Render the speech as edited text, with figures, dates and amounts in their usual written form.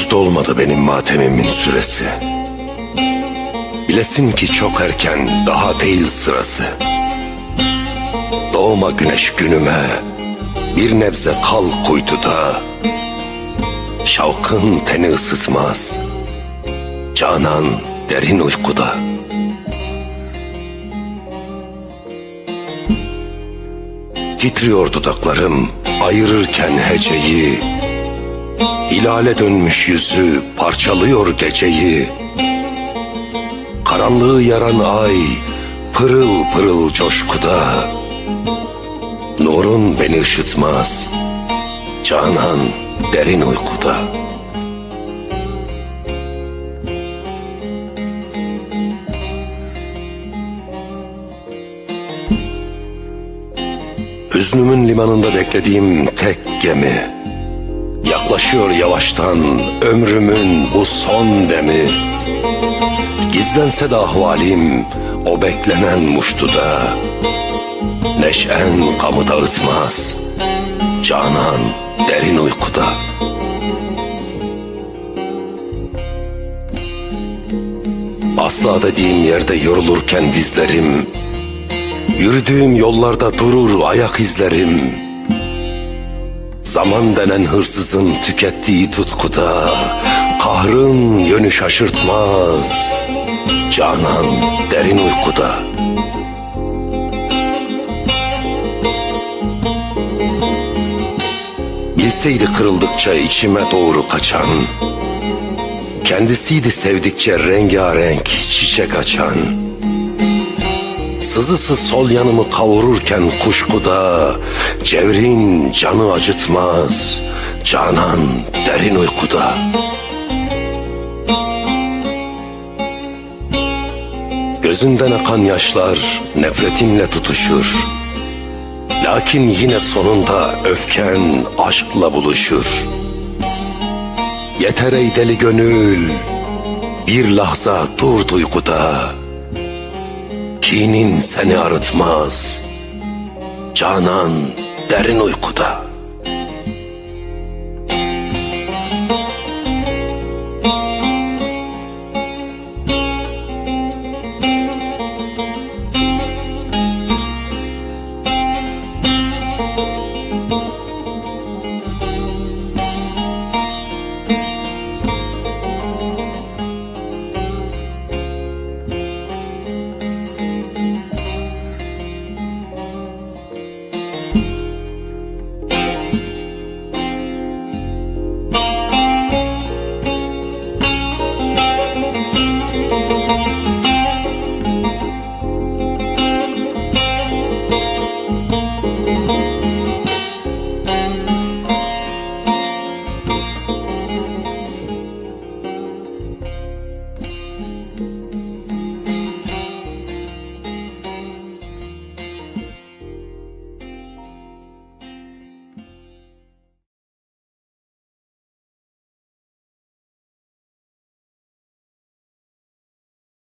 Henüz dolmadı benim matemimin süresi. Bilesin ki çok erken, daha değil sırası. Doğma güneş günüme, bir nebze kal kuytuda. Şavkın teni ısıtmaz, canan derin uykuda. Titriyor dudaklarım ayırırken heceyi. Hilale dönmüş yüzü parçalıyor geceyi. Karanlığı yaran ay pırıl pırıl coşkuda. Nurun beni ışıtmaz, canan derin uykuda. Hüznümün limanında beklediğim tek gemi yaklaşıyor yavaştan, ömrümün bu son demi. Gizlense de ahvalim o beklenen muştuda. Neşen gamı dağıtmaz, canan derin uykuda. Asla dediğim yerde yorulurken dizlerim, yürüdüğüm yollarda durur ayak izlerim. Zaman denen hırsızın tükettiği tutkuda, kahrın yönü şaşırtmaz, canan derin uykuda. Bilseydi kırıldıkça içime doğru kaçan, kendisiydi sevdikçe rengarenk çiçek açan. Sızısı sol yanımı kavururken kuşkuda, cevrin canı acıtmaz, canan derin uykuda. Gözünden akan yaşlar nefretinle tutuşur. Lakin yine sonunda öfken aşkla buluşur. Yeter ey deli gönül, bir lahza dur duyguda. Kinin seni arıtmaz, canan derin uykuda.